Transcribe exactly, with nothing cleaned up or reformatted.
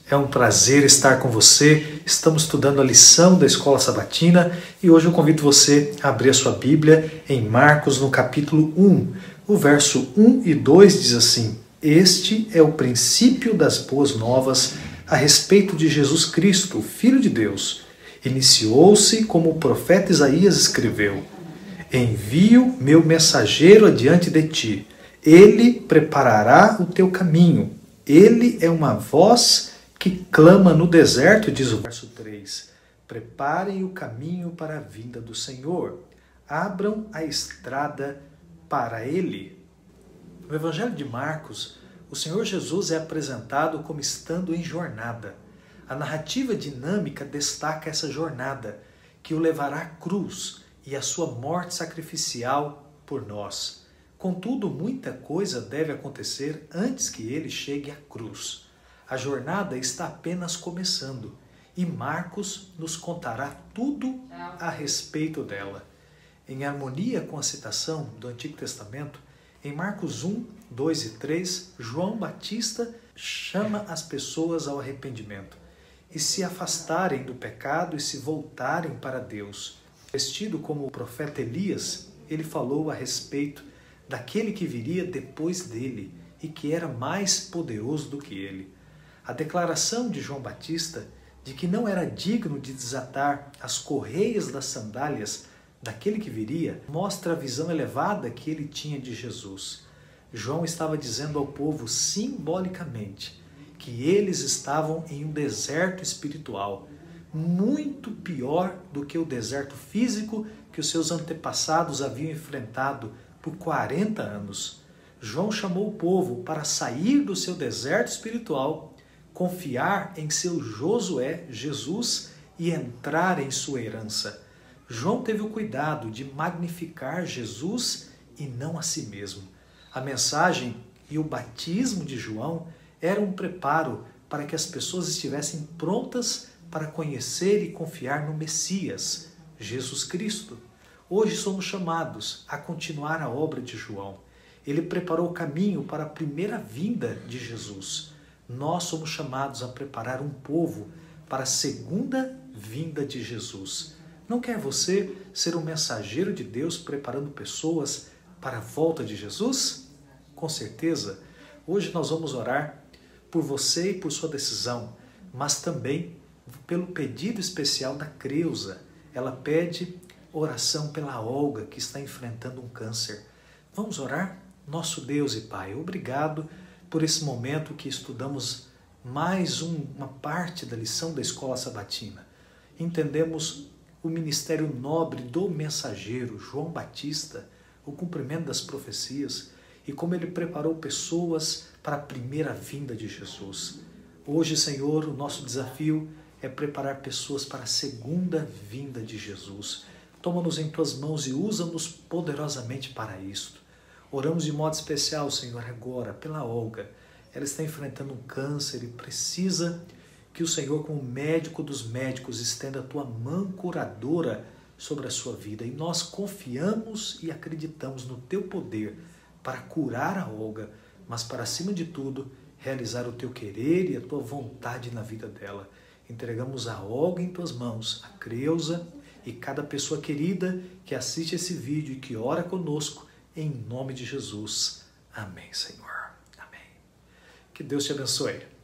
É um prazer estar com você. Estamos estudando a lição da Escola Sabatina e hoje eu convido você a abrir a sua Bíblia em Marcos, no capítulo um. O verso um e dois diz assim: Este é o princípio das boas novas a respeito de Jesus Cristo, o Filho de Deus. Iniciou-se como o profeta Isaías escreveu: Envio meu mensageiro adiante de ti. Ele preparará o teu caminho. Ele é uma voz que clama no deserto, diz o verso três. Preparem o caminho para a vinda do Senhor. Abram a estrada para ele. No Evangelho de Marcos, o Senhor Jesus é apresentado como estando em jornada. A narrativa dinâmica destaca essa jornada, que o levará à cruz e à sua morte sacrificial por nós. Contudo, muita coisa deve acontecer antes que ele chegue à cruz. A jornada está apenas começando e Marcos nos contará tudo a respeito dela. Em harmonia com a citação do Antigo Testamento, em Marcos um, dois e três, João Batista chama as pessoas ao arrependimento e se afastarem do pecado e se voltarem para Deus. Vestido como o profeta Elias, ele falou a respeito daquele que viria depois dele e que era mais poderoso do que ele. A declaração de João Batista de que não era digno de desatar as correias das sandálias daquele que viria mostra a visão elevada que ele tinha de Jesus. João estava dizendo ao povo simbolicamente que eles estavam em um deserto espiritual, muito pior do que o deserto físico que os seus antepassados haviam enfrentado por quarenta anos. João chamou o povo para sair do seu deserto espiritual, confiar em seu Josué, Jesus, e entrar em sua herança. João teve o cuidado de magnificar Jesus e não a si mesmo. A mensagem e o batismo de João eram um preparo para que as pessoas estivessem prontas para conhecer e confiar no Messias, Jesus Cristo. Hoje somos chamados a continuar a obra de João. Ele preparou o caminho para a primeira vinda de Jesus. Nós somos chamados a preparar um povo para a segunda vinda de Jesus. Não quer você ser um mensageiro de Deus preparando pessoas para a volta de Jesus? Com certeza. Hoje nós vamos orar por você e por sua decisão, mas também pelo pedido especial da Creuza. Ela pede oração pela Olga, que está enfrentando um câncer. Vamos orar? Nosso Deus e Pai, obrigado por esse momento que estudamos mais um, uma parte da lição da Escola Sabatina. Entendemos o ministério nobre do mensageiro João Batista, o cumprimento das profecias e como ele preparou pessoas para a primeira vinda de Jesus. Hoje, Senhor, o nosso desafio é preparar pessoas para a segunda vinda de Jesus. Toma-nos em Tuas mãos e usa-nos poderosamente para isto. Oramos de modo especial, Senhor, agora pela Olga. Ela está enfrentando um câncer e precisa que o Senhor, como médico dos médicos, estenda a Tua mão curadora sobre a sua vida. E nós confiamos e acreditamos no Teu poder para curar a Olga, mas para, acima de tudo, realizar o Teu querer e a Tua vontade na vida dela. Entregamos a Olga em Tuas mãos, a Creuza e cada pessoa querida que assiste esse vídeo e que ora conosco, em nome de Jesus. Amém, Senhor. Amém. Que Deus te abençoe.